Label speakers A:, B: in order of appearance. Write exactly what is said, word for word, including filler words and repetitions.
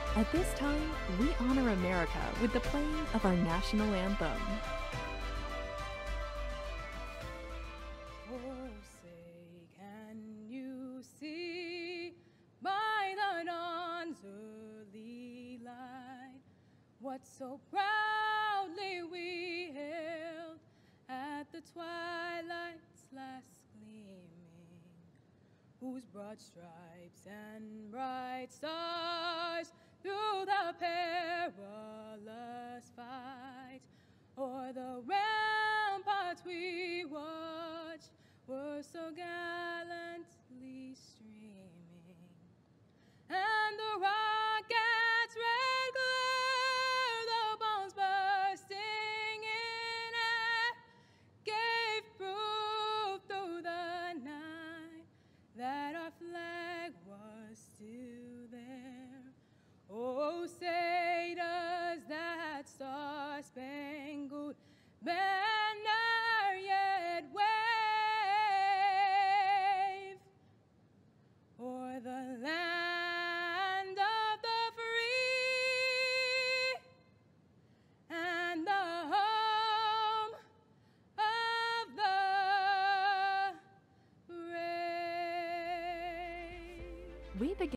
A: At this time, we honor America with the playing of our national anthem.
B: Oh, say, can you see by the dawn's early light what so proudly we hailed at the twilight's last gleaming, whose broad stripes and bright stars through the perilous fight o'er the ramparts we watched were so gallantly streaming, and the rocket's red glare, the bombs bursting in air, gave proof through the night that our flag was still there. Oh, say does that star-spangled banner yet wave o'er the land of the free and the home of the brave?
A: We begin